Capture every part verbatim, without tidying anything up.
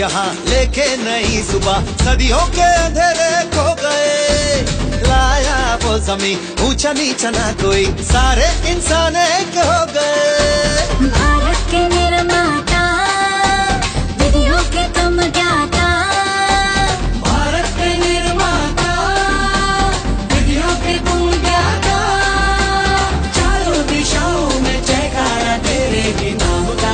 यहाँ लेके नई सुबह, सदियों के अंधेरे खो गए। लाया वो जमीन ऊंचा नीचा ना कोई, सारे इंसान एक हो गए। भारत के निर्माता, विधियों के तुम ज्ञाता। भारत के निर्माता, विधियों के तुम ज्ञाता। चारों दिशाओं में जयकारा तेरे ही नाम का।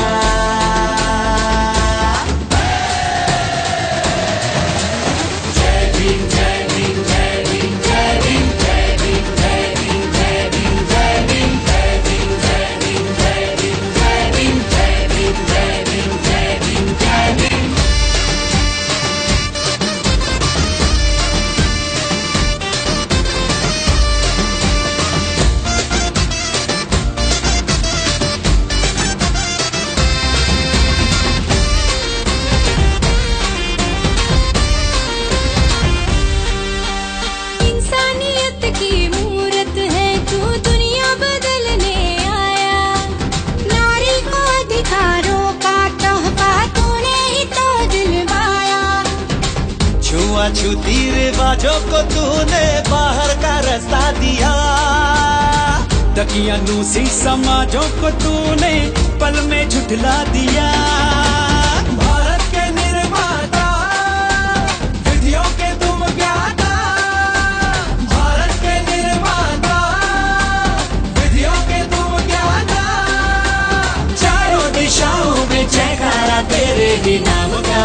छूती रिवाजों को तूने बाहर का रास्ता दिया, दकियानूसी समाजों को तूने पल में झुठला दिया। भारत के निर्माता, विधियों के तुम ज्ञाता। भारत के निर्माता, विधियों के तुम ज्ञाता। चारों दिशाओं में जयकारा तेरे ही नाम का।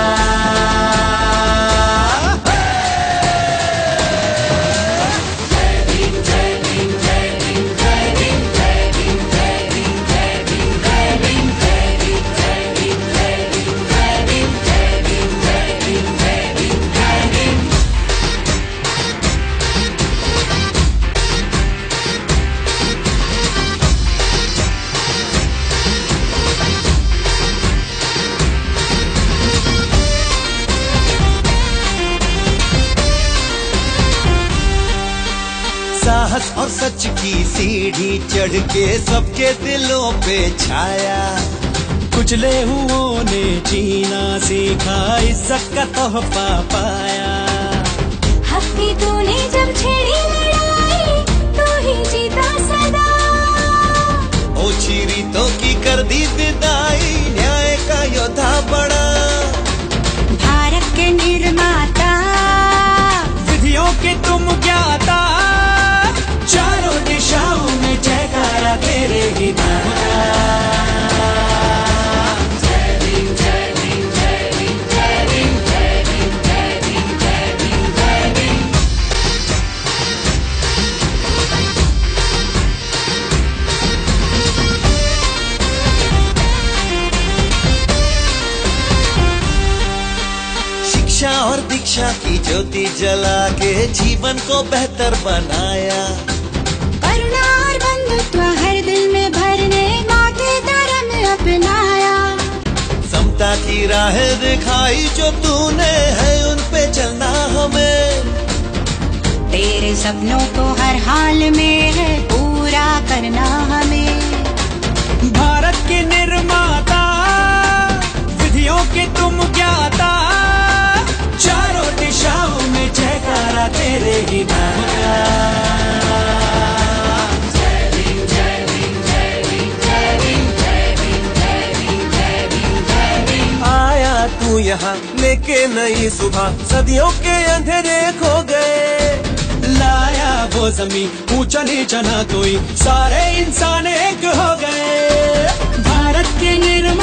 साहस और सच की सीढ़ी चढ़ के सबके दिलों पे छाया। कुचले हुओं ने जीना सीखा, इज्जत का तोहफा पाया। हक की तूने जब छेड़ी लड़ाई, तू ही जीता सदा। ओछी रीतों की कर दी विदाई, न्याय का योद्धा बड़ा। भारत के निर्माता, विधियों के तुम ज्ञाता। चारों दिशाओं में जयकारा तेरे ही नाम का। जय भीम जय भीम जय भीम जय भीम जय भीम जय भीम जय भीम जय भीम। शिक्षा और दीक्षा की ज्योति जला के जीवन को बेहतर बनाया। करुणा और बंधुत्व हर दिल में भरने, माथे धर्म अपनाया। समता की राह दिखाई जो तूने, है उन पे चलना हमें। तेरे सपनों को हर हाल में है पूरा करना हमें। भारत के निर्माता, विधियों के तुम ज्ञाता। चारों दिशाओं में जयकारा तेरे ही नाम का। जय भीम जय भीम जय भीम जय भीम जय भीम जय भीम जय भीम जय भीम। आया तू यहाँ लेके नई सुबह, सदियों के अंधेरे खो गए। लाया वो जमीन ऊंचा नीचा ना कोई, सारे इंसान एक हो गए। भारत के निर्माता,